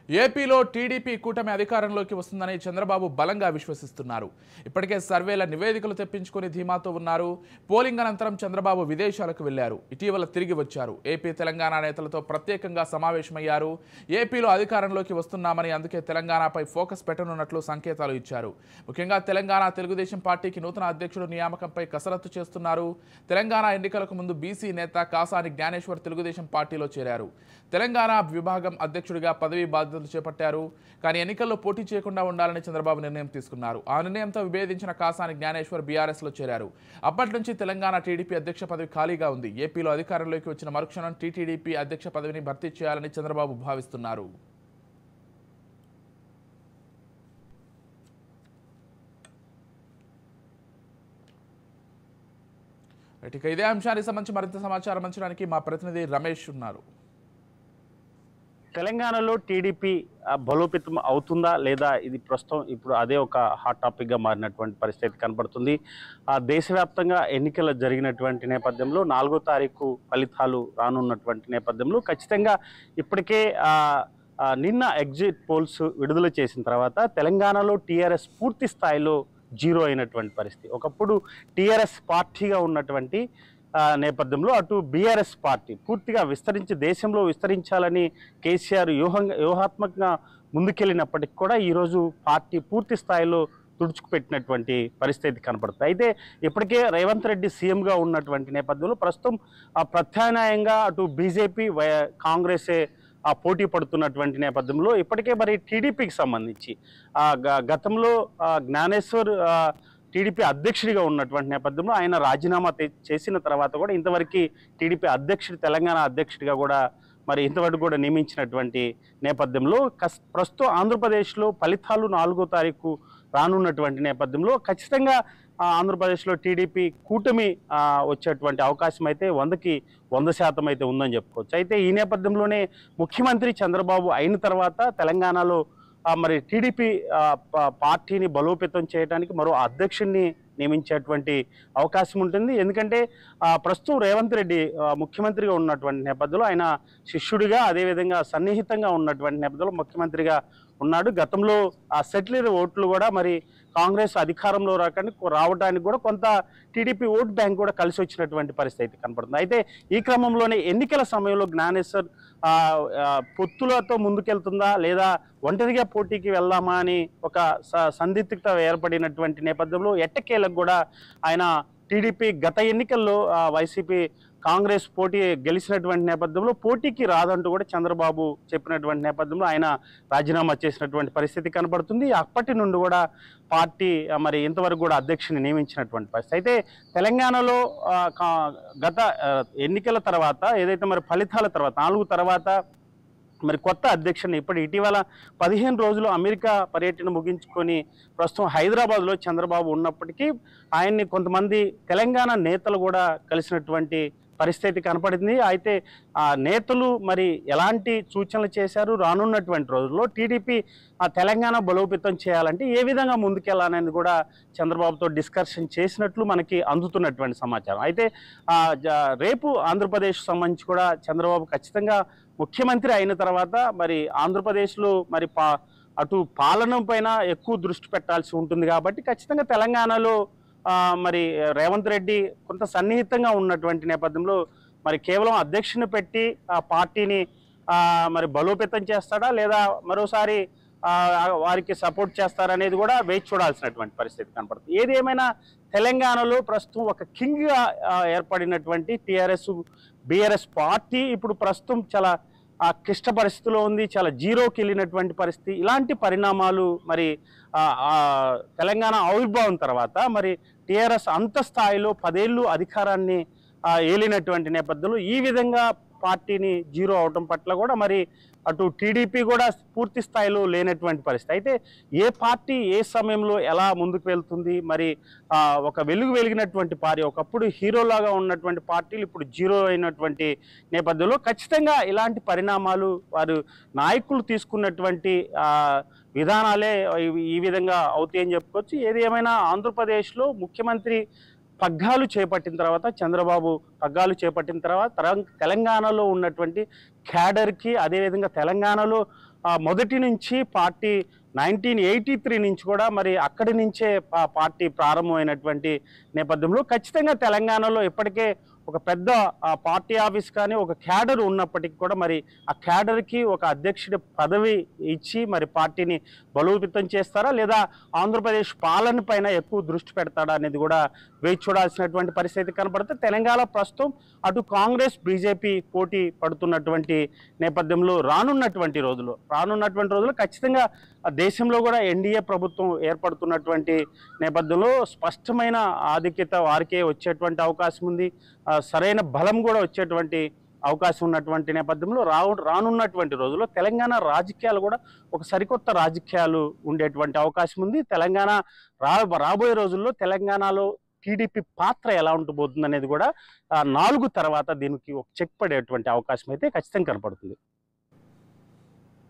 ఏపీలో టీడీపీ కూటమి అధికారంలోకి వస్తుందని చంద్రబాబు బలంగా విశ్వసిస్తున్నారు. ఇప్పటికే సర్వేల నివేదికలు తెప్పించుకుని ధీమాతో ఉన్నారు. పోలింగ్ అనంతరం చంద్రబాబు విదేశాలకు వెళ్లారు. ఇటీవల తిరిగి వచ్చారు. ఏపీ తెలంగాణ నేతలతో ప్రత్యేకంగా సమావేశమయ్యారు. ఏపీలో అధికారంలోకి వస్తున్నామని, అందుకే తెలంగాణపై ఫోకస్ పెట్టనున్నట్లు సంకేతాలు ఇచ్చారు. ముఖ్యంగా తెలంగాణ తెలుగుదేశం పార్టీకి నూతన అధ్యక్షుడు నియామకంపై కసరత్తు చేస్తున్నారు. తెలంగాణ ఎన్నికలకు ముందు బీసీ నేత కాసాని జ్ఞానేశ్వర్ తెలుగుదేశం పార్టీలో చేరారు. తెలంగాణ విభాగం అధ్యక్షుడిగా పదవి బాధ్యతలు చేపట్టారు. కానీ ఎన్నికల్లో పోటీ చేయకుండా ఉండాలని చంద్రబాబు నిర్ణయం తీసుకున్నారు. ఆ నిర్ణయంతో విభేదించిన కాసాని జ్ఞానేశ్వర్ బీఆర్ఎస్లో చేరారు. అప్పటి నుంచి తెలంగాణ టీడీపీ అధ్యక్ష పదవి ఖాళీగా ఉంది. ఏపీలో అధికారంలోకి వచ్చిన మరుక్షణం టీటీడీపీ అధ్యక్ష పదవిని భర్తీ చేయాలని చంద్రబాబు భావిస్తున్నారు. ఇక ఇదే అంశానికి సంబంధించి మరింత సమాచారం అందించడానికి మా ప్రతినిధి రమేష్ ఉన్నారు. తెలంగాణలో టీడీపీ బలోపేతం అవుతుందా లేదా, ఇది ప్రస్తుతం ఇప్పుడు అదే ఒక హాట్ టాపిక్గా మారినటువంటి పరిస్థితి కనబడుతుంది. దేశవ్యాప్తంగా ఎన్నికలు జరిగినటువంటి నేపథ్యంలో 4వ తారీఖు ఫలితాలు రానున్నటువంటి నేపథ్యంలో ఖచ్చితంగా ఇప్పటికే నిన్న ఎగ్జిట్ పోల్స్ విడుదల చేసిన తర్వాత తెలంగాణలో టీఆర్ఎస్ పూర్తి స్థాయిలో జీరో అయినటువంటి పరిస్థితి. ఒకప్పుడు టీఆర్ఎస్ పార్టీగా ఉన్నటువంటి నేపథ్యంలో అటు బీఆర్ఎస్ పార్టీ పూర్తిగా దేశంలో విస్తరించాలని కేసీఆర్ వ్యూహాత్మకంగా ముందుకెళ్ళినప్పటికీ కూడా ఈరోజు పార్టీ పూర్తి స్థాయిలో తుడుచుకుపెట్టినటువంటి పరిస్థితి కనపడుతుంది. అయితే ఇప్పటికే రేవంత్ రెడ్డి సీఎంగా ఉన్నటువంటి నేపథ్యంలో ప్రస్తుతం ప్రత్యామ్నాయంగా అటు బీజేపీ కాంగ్రెసే పోటీ పడుతున్నటువంటి నేపథ్యంలో ఇప్పటికే మరి టీడీపీకి సంబంధించి గతంలో జ్ఞానేశ్వర్ టీడీపీ అధ్యక్షుడిగా ఉన్నటువంటి నేపథ్యంలో ఆయన రాజీనామా చేసిన తర్వాత కూడా ఇంతవరకు టీడీపీ తెలంగాణ అధ్యక్షుడిగా కూడా మరి ఇంతవరకు కూడా నియమించినటువంటి నేపథ్యంలో ప్రస్తుతం ఆంధ్రప్రదేశ్లో ఫలితాలు 4వ తారీఖు రానున్నటువంటి నేపథ్యంలో ఖచ్చితంగా ఆంధ్రప్రదేశ్లో టీడీపీ కూటమి వచ్చేటువంటి అవకాశం అయితే 100% అయితే ఉందని చెప్పుకోవచ్చు. అయితే ఈ నేపథ్యంలోనే ముఖ్యమంత్రి చంద్రబాబు అయిన తర్వాత తెలంగాణలో మరి టీడీపీ పార్టీని బలోపేతం చేయడానికి మరో అధ్యక్షుడిని నియమించేటువంటి అవకాశం ఉంటుంది. ఎందుకంటే ప్రస్తుతం రేవంత్ రెడ్డి ముఖ్యమంత్రిగా ఉన్నటువంటి నేపథ్యంలో ఆయన శిష్యుడిగా అదేవిధంగా సన్నిహితంగా ఉన్నటువంటి నేపథ్యంలో ముఖ్యమంత్రిగా ఉన్నాడు. గతంలో సెటిలర్ ఓట్లు కూడా మరి కాంగ్రెస్ అధికారంలో రావడానికి కూడా కొంత టీడీపీ ఓట్ బ్యాంక్ కూడా కలిసి వచ్చినటువంటి పరిస్థితి కనపడుతుంది. అయితే ఈ క్రమంలోనే ఎన్నికల సమయంలో జ్ఞానేశ్వర్ పొత్తులతో ముందుకెళ్తుందా లేదా ఒంటరిగా పోటీకి వెళ్దామా అని ఒక సందిగ్ధత ఏర్పడినటువంటి నేపథ్యంలో ఎట్టకేలకు కూడా ఆయన టీడీపీ గత ఎన్నికల్లో వైసీపీ కాంగ్రెస్ గెలిచినటువంటి నేపథ్యంలో పోటీకి రాదంటూ కూడా చంద్రబాబు చెప్పినటువంటి నేపథ్యంలో ఆయన రాజీనామా చేసినటువంటి పరిస్థితి కనబడుతుంది. అప్పటి నుండి కూడా పార్టీ మరి ఇంతవరకు కూడా అధ్యక్షుని నియమించినటువంటి పరిస్థితి. అయితే తెలంగాణలో గత ఎన్నికల తర్వాత ఏదైతే మరి ఫలితాల తర్వాత 4 తర్వాత మరి కొత్త అధ్యక్షుని ఇటీవల 15 రోజులు అమెరికా పర్యటన ముగించుకొని ప్రస్తుతం హైదరాబాద్లో చంద్రబాబు ఉన్నప్పటికీ ఆయన్ని కొంతమంది తెలంగాణ నేతలు కూడా కలిసినటువంటి పరిస్థితి కనపడింది. అయితే నేతలు మరి ఎలాంటి సూచనలు చేశారు, రానున్నటువంటి రోజుల్లో టీడీపీ తెలంగాణ బలోపేతం చేయాలంటే ఏ విధంగా ముందుకెళ్లాలనేది కూడా చంద్రబాబుతో డిస్కషన్ చేసినట్లు మనకి అందుతున్నటువంటి సమాచారం. అయితే రేపు ఆంధ్రప్రదేశ్ సంబంధించి కూడా చంద్రబాబు ఖచ్చితంగా ముఖ్యమంత్రి అయిన తర్వాత మరి ఆంధ్రప్రదేశ్లో మరి అటు పాలన పైన ఎక్కువ దృష్టి పెట్టాల్సి ఉంటుంది కాబట్టి ఖచ్చితంగా తెలంగాణలో మరి రేవంత్ రెడ్డి కొంత సన్నిహితంగా ఉన్నటువంటి నేపథ్యంలో మరి కేవలం అధ్యక్షుని పెట్టి ఆ పార్టీని మరి బలోపేతం చేస్తాడా లేదా మరోసారి వారికి సపోర్ట్ చేస్తారనేది కూడా వేచి చూడాల్సినటువంటి పరిస్థితి కనపడుతుంది. ఏది ఏమైనా తెలంగాణలో ప్రస్తుతం ఒక కింగ్గా ఏర్పడినటువంటి టీఆర్ఎస్ బీఆర్ఎస్ పార్టీ ఇప్పుడు ప్రస్తుతం చాలా క్లిష్ట పరిస్థితిలో ఉంది, చాలా జీరోకి వెళ్ళినటువంటి పరిస్థితి. ఇలాంటి పరిణామాలు మరి తెలంగాణ ఆవిర్భావం తర్వాత మరి టీఆర్ఎస్ అంత స్థాయిలో 10 ఏళ్ళు అధికారాన్ని ఏలినటువంటి నేపథ్యంలో ఈ విధంగా పార్టీని జీరో అవడం పట్ల కూడా మరి అటు టీడీపీ కూడా పూర్తి స్థాయిలో లేనటువంటి పరిస్థితి. అయితే ఏ పార్టీ ఏ సమయంలో ఎలా ముందుకు వెళ్తుంది, మరి ఒక వెలిగినటువంటి పార్టీ ఒకప్పుడు హీరోలాగా ఉన్నటువంటి పార్టీలు ఇప్పుడు జీరో అయినటువంటి నేపథ్యంలో ఖచ్చితంగా ఇలాంటి పరిణామాలు వారు నాయకులు తీసుకున్నటువంటి విధానాలే ఈ విధంగా అవుతాయని చెప్పుకోవచ్చు. ఏది ఏమైనా ఆంధ్రప్రదేశ్లో ముఖ్యమంత్రి పగ్గాలు చేపట్టిన తర్వాత చంద్రబాబు పగ్గాలు చేపట్టిన తర్వాత తెలంగాణలో ఉన్నటువంటి క్యాడర్కి, అదేవిధంగా తెలంగాణలో మొదటి నుంచి పార్టీ 1983 నుంచి కూడా మరి అక్కడి నుంచే పార్టీ ప్రారంభమైనటువంటి నేపథ్యంలో ఖచ్చితంగా తెలంగాణలో ఇప్పటికే ఒక పెద్ద పార్టీ ఆఫీస్ కానీ ఒక క్యాడర్ ఉన్నప్పటికీ కూడా మరి ఆ క్యాడర్కి ఒక అధ్యక్షుడి పదవి ఇచ్చి మరి పార్టీని బలోపేతం చేస్తారా, లేదా ఆంధ్రప్రదేశ్ పాలన పైన ఎక్కువ దృష్టి పెడతాడా అనేది కూడా వేచి చూడాల్సినటువంటి పరిస్థితి కనపడితే తెలంగాణ ప్రస్తుతం అటు కాంగ్రెస్ బీజేపీ పోటీ పడుతున్నటువంటి నేపథ్యంలో రానున్నటువంటి రోజులు ఖచ్చితంగా దేశంలో కూడా ఎన్డీఏ ప్రభుత్వం ఏర్పడుతున్నటువంటి నేపథ్యంలో స్పష్టమైన ఆధిక్యత వారికే వచ్చేటువంటి అవకాశం ఉంది, సరైన బలం కూడా వచ్చేటువంటి అవకాశం ఉన్నటువంటి నేపథ్యంలో రానున్నటువంటి రోజుల్లో తెలంగాణ రాజకీయాలు కూడా ఒక సరికొత్త రాజకీయాలు ఉండేటువంటి అవకాశం ఉంది. తెలంగాణ రాబోయే రోజుల్లో తెలంగాణలో టీడీపీ పాత్ర ఎలా ఉండబోతుంది అనేది కూడా 4 తర్వాత దీనికి ఒక చెక్ పడేటువంటి అవకాశం అయితే ఖచ్చితంగా కనపడుతుంది.